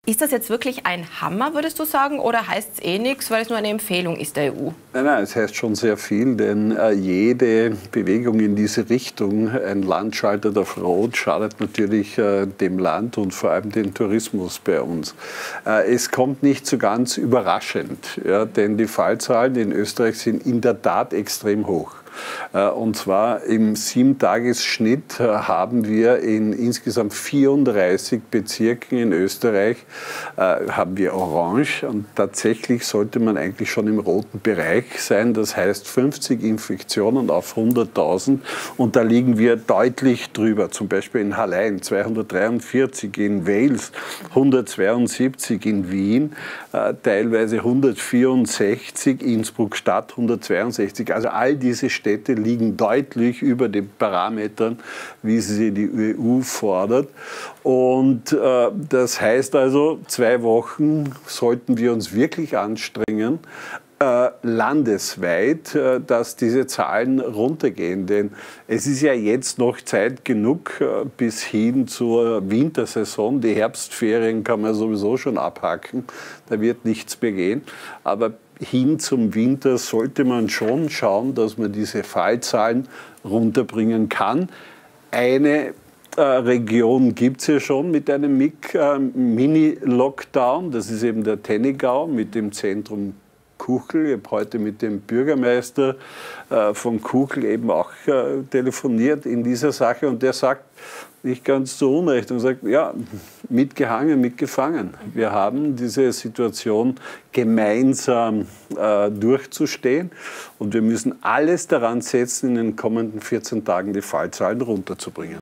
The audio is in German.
Ist das jetzt wirklich ein Hammer, würdest du sagen, oder heißt es eh nichts, weil es nur eine Empfehlung ist der EU? Nein, es heißt schon sehr viel, denn jede Bewegung in diese Richtung, ein Land schaltet auf Rot, schadet natürlich dem Land und vor allem dem Tourismus bei uns. Es kommt nicht so ganz überraschend, ja, denn die Fallzahlen in Österreich sind in der Tat extrem hoch. Und zwar im 7-Tages-Schnitt haben wir in insgesamt 34 Bezirken in Österreich haben wir Orange, und tatsächlich sollte man eigentlich schon im roten Bereich sein. Das heißt 50 Infektionen auf 100.000, und da liegen wir deutlich drüber. Zum Beispiel in Hallein 243, in Wales 172, in Wien teilweise 164, Innsbruck Stadt 162. Also all diese Städte liegen deutlich über den Parametern, wie sie die EU fordert. Und das heißt also, 2 Wochen sollten wir uns wirklich anstrengen, landesweit, dass diese Zahlen runtergehen. Denn es ist ja jetzt noch Zeit genug bis hin zur Wintersaison. Die Herbstferien kann man sowieso schon abhaken, da wird nichts mehr gehen. Aber hin zum Winter sollte man schon schauen, dass man diese Fallzahlen runterbringen kann. Eine Region gibt es ja schon mit einem Mini-Lockdown. Das ist eben der Tennigau mit dem Zentrum Kuchel. Ich habe heute mit dem Bürgermeister von Kuchel eben auch telefoniert in dieser Sache, und der sagt, nicht ganz zu Unrecht, und sagt, ja, mitgehangen, mitgefangen. Wir haben diese Situation gemeinsam durchzustehen, und wir müssen alles daran setzen, in den kommenden 14 Tagen die Fallzahlen runterzubringen.